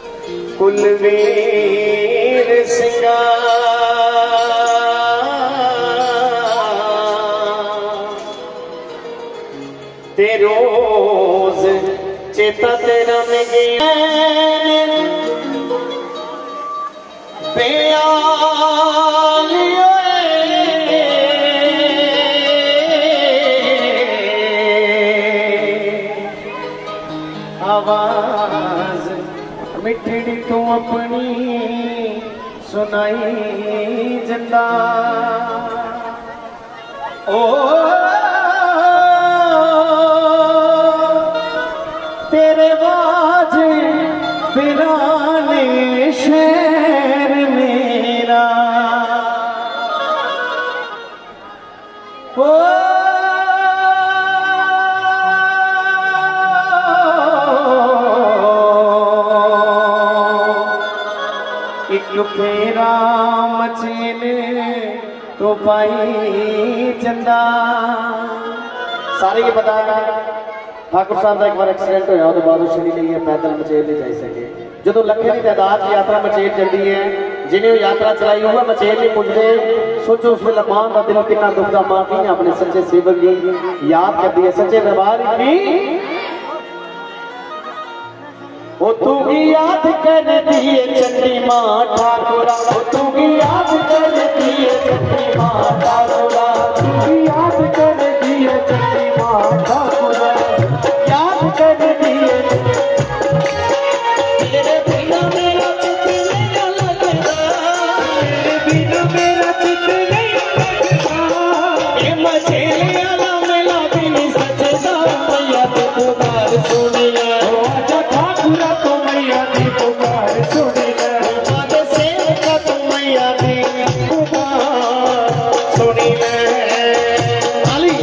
कुलवीर सिंगा ते रोज चेता तेरा में गया आवाज मिठड़ी तू अपनी सुनाई जिंदा ओ तेरे बाज बिराने शहर मेरा ओ एक फेरा मचेने तो पाई चंदा सारे ये पता ठाकुर साहब का एक बार एक्सीडेंट होया तो बाद छड़ी लिए पैदल मचेल नहीं जा सके जो लखे की तादाद यात्रा मचेल चलती है जिन्हें यात्रा चलाई हुआ मचेल नहीं पुजते सोचो उस वेले मां का दिल कितना दुखदा मां की अपने सच्चे सेवक की याद करती है सच्चे दरबार की ओ तू की याद करती है चंडी मां ठाकुरा ओ तू की याद करती है चंडी मां ठाकुरा तू की याद करती है चंडी मां ठाकुरा याद करती है तेरे बिना मेरा चित नहीं लगता तेरे बिना मेरा चित नहीं लगता ये मचेले वाला मेला भी नहीं सचदा मैया तो पुकार सुन ले ओ आजा ठाकुरा तो मैया की पुकार सुन ले माते सेवका तो मैया की पुकार सुन ले अली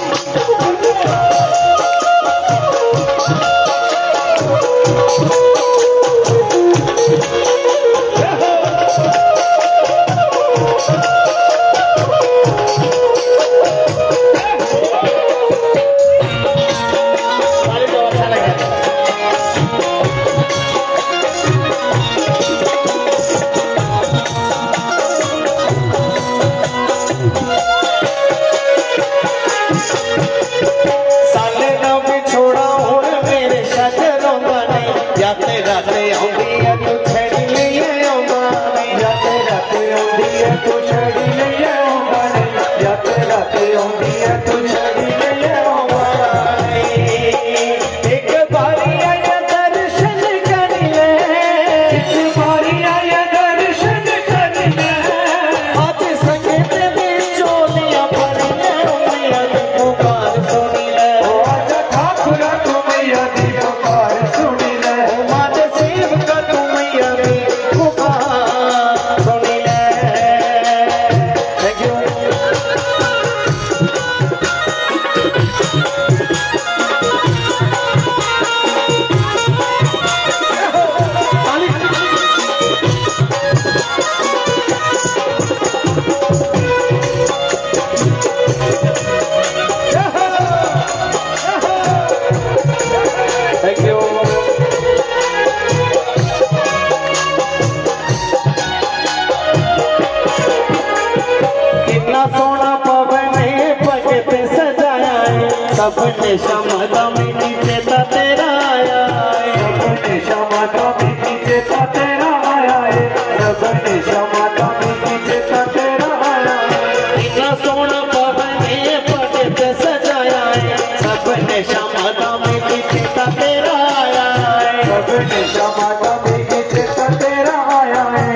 सबने क्षमता में नीचे तेरा आया है सबने क्षमता में नीचे तेरा आया है सबने क्षमता में नीचे तेरा आया है इतना सोना पवने पटे पे सजाया है सबने क्षमता में नीचे तेरा आया है सबने क्षमता में नीचे तेरा आया है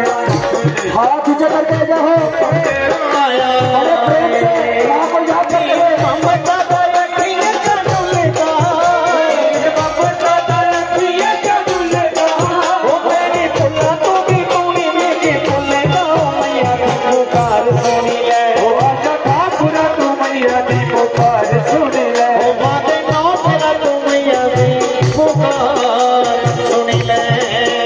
हाथ ऊंचा करके जाओ आया अरे प्रेम से आपको याद करके ममता सुन ले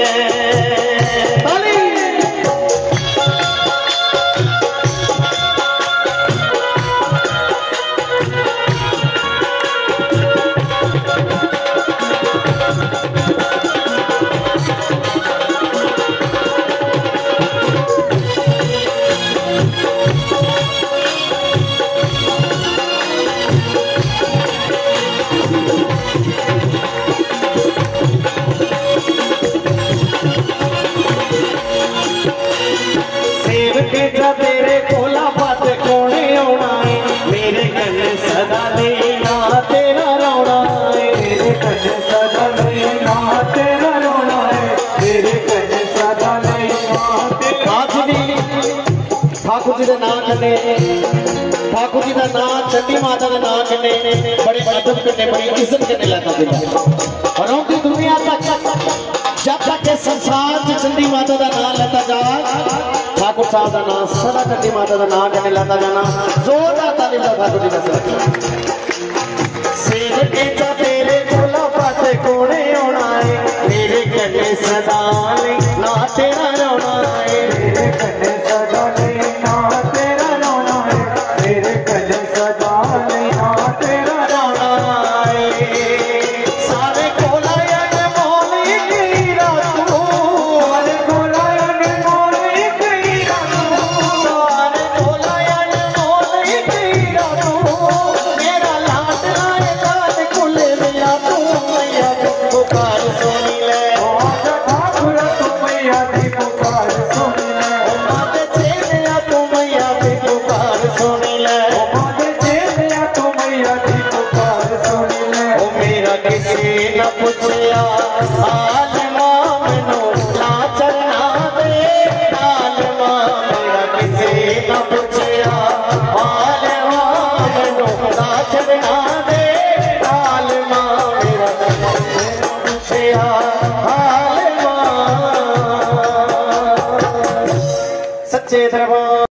ठाकुर जी का नाम कने ठाकुर जी का नाम चंडी माता का नाम कने बड़े अदब कने बड़ी इज्जत कने लाता दिला और उनकी दुनिया तक जब तक के संसार में चंडी माता का नाम लेता जा ठाकुर साहब का नाम सदा चंडी माता का नाम कने लाता जाना जोरदार ताली बजा ठाकुर जी का सेवक के तेरे कोला पाते कोने आना है तेरे कने सदा ना तेरा रोना है तेरे कन्ने सदा नहीं ना तेरा रोना है तेरे कन्ने सदा नहीं ना तेरा रोना है सारे कोलायन मोली की रातू सारे कोलायन मोली की रातू सारे कोलायन मोली की रातू मेरा लाट लाए लाल कुले मिया तू मैया पुकार सुनी ले ठाकुर तू मैया दी पुकार सुन ले माते चेलिया तू मैया दी पुकार सुनी ले माते चेलिया तू मैया दी पुकार सुन ले ओ मेरा किसी न पूछया हाल मां मैनू ना चलना दे हाल मां मेरा किसी न पूछया हाल मां मैनू ना चलना दे हाल मां मेरा किसी न पूछया हाल मां सच्चे दरबार